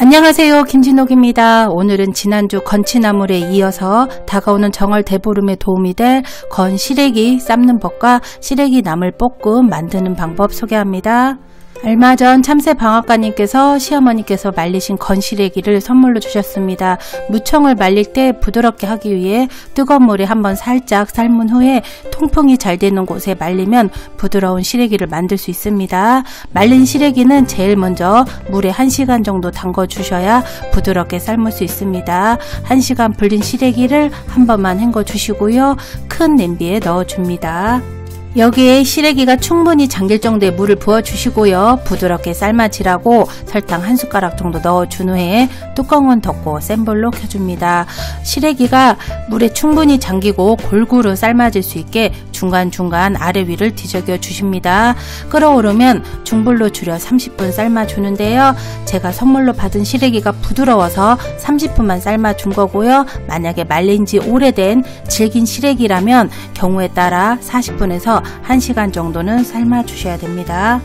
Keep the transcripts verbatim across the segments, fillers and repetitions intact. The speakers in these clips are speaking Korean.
안녕하세요, 김진옥입니다. 오늘은 지난주 건치나물에 이어서 다가오는 정월 대보름에 도움이 될 건 시래기 삶는 법과 시래기 나물 볶음 만드는 방법 소개합니다. 얼마 전 참새 방앗간님께서 시어머니께서 말리신 건시래기를 선물로 주셨습니다. 무청을 말릴 때 부드럽게 하기 위해 뜨거운 물에 한번 살짝 삶은 후에 통풍이 잘 되는 곳에 말리면 부드러운 시래기를 만들 수 있습니다. 말린 시래기는 제일 먼저 물에 한 시간 정도 담궈 주셔야 부드럽게 삶을 수 있습니다. 한 시간 불린 시래기를 한 번만 헹궈 주시고요. 큰 냄비에 넣어 줍니다. 여기에 시래기가 충분히 잠길 정도의 물을 부어 주시고요. 부드럽게 삶아지라고 설탕 한 숟가락 정도 넣어준 후에 뚜껑은 덮고 센 불로 켜줍니다. 시래기가 물에 충분히 잠기고 골고루 삶아질 수 있게 중간중간 아래 위를 뒤적여 주십니다. 끓어오르면 중불로 줄여 삼십 분 삶아주는데요. 제가 선물로 받은 시래기가 부드러워서 삼십 분만 삶아준 거고요. 만약에 말린 지 오래된 질긴 시래기라면 경우에 따라 사십 분에서 한 시간 정도는 삶아 주셔야 됩니다.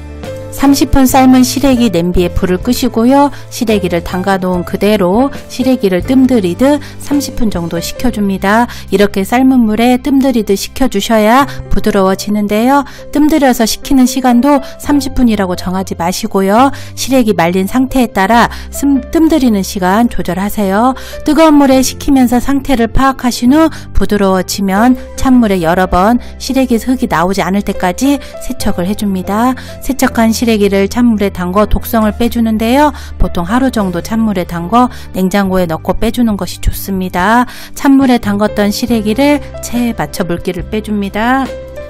삼십 분 삶은 시래기 냄비에 불을 끄시고요. 시래기를 담가 놓은 그대로 시래기를 뜸들이듯 삼십 분 정도 식혀줍니다. 이렇게 삶은 물에 뜸들이듯 식혀주셔야 부드러워지는데요. 뜸들여서 식히는 시간도 삼십 분이라고 정하지 마시고요. 시래기 말린 상태에 따라 뜸들이는 시간 조절하세요. 뜨거운 물에 식히면서 상태를 파악하신 후 부드러워지면 찬물에 여러 번 시래기 흙이 나오지 않을 때까지 세척을 해줍니다. 세척한 시래기를 찬물에 담궈 독성을 빼주는데요. 보통 하루 정도 찬물에 담궈 냉장고에 넣고 빼주는 것이 좋습니다. 찬물에 담궜던 시래기를 체에 받쳐 물기를 빼줍니다.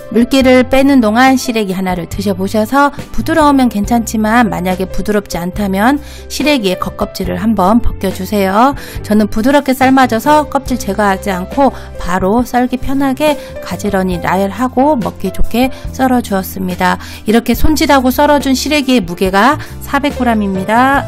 물기를 빼는 동안 시래기 하나를 드셔보셔서 부드러우면 괜찮지만 만약에 부드럽지 않다면 시래기의 겉껍질을 한번 벗겨주세요. 저는 부드럽게 삶아져서 껍질 제거하지 않고 바로 썰기 편하게 가지런히 나열하고 먹기 좋게 썰어 주었습니다. 이렇게 손질하고 썰어준 시래기의 무게가 사백 그램입니다.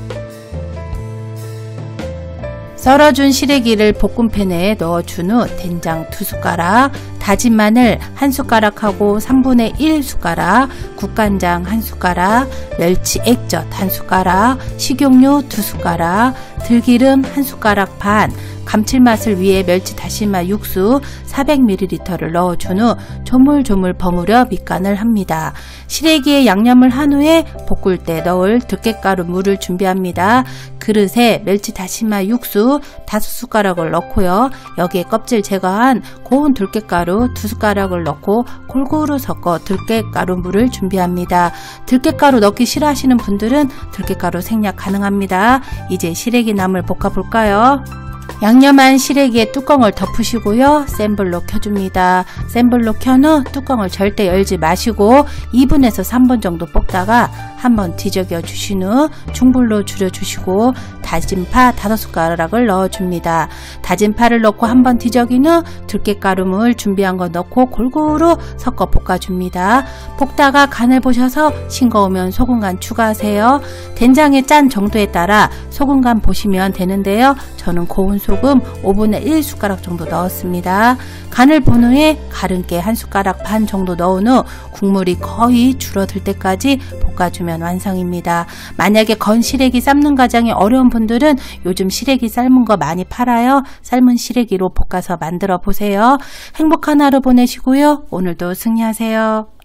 썰어준 시래기를 볶음팬에 넣어준 후 된장 두 숟가락, 다진 마늘 한 숟가락하고 삼분의 일 숟가락, 국간장 한 숟가락, 멸치 액젓 한 숟가락, 식용유 두 숟가락, 들기름 한 숟가락 반, 감칠맛을 위해 멸치 다시마 육수 사백 밀리리터를 넣어준 후 조물조물 버무려 밑간을 합니다. 시래기에 양념을 한 후에 볶을 때 넣을 들깨가루 물을 준비합니다. 그릇에 멸치 다시마 육수 다섯 숟가락을 넣고요. 여기에 껍질 제거한 고운 들깨가루 두 숟가락을 넣고 골고루 섞어 들깨가루 물을 준비합니다. 들깨가루 넣기 싫어하시는 분들은 들깨가루 생략 가능합니다. 이제 시래기 나물 볶아볼까요? 양념한 시래기에 뚜껑을 덮으시고요. 센 불로 켜줍니다. 센 불로 켠 후 뚜껑을 절대 열지 마시고 이 분에서 삼 분 정도 볶다가 한번 뒤적여 주신 후 중불로 줄여주시고 다진 파 다섯 숟가락을 넣어줍니다. 다진 파를 넣고 한번 뒤적인 후 들깨가루물 준비한 거 넣고 골고루 섞어 볶아줍니다. 볶다가 간을 보셔서 싱거우면 소금간 추가하세요. 된장의 짠 정도에 따라 소금간 보시면 되는데요. 저는 고운 소금 오분의 일 숟가락 정도 넣었습니다. 간을 본 후에 가른깨 한 숟가락 반 정도 넣은 후 국물이 거의 줄어들 때까지 볶아주면 완성입니다. 만약에 건 시래기 삶는 과정이 어려운 분들은 요즘 시래기 삶은 거 많이 팔아요. 삶은 시래기로 볶아서 만들어 보세요. 행복한 하루 보내시고요. 오늘도 승리하세요.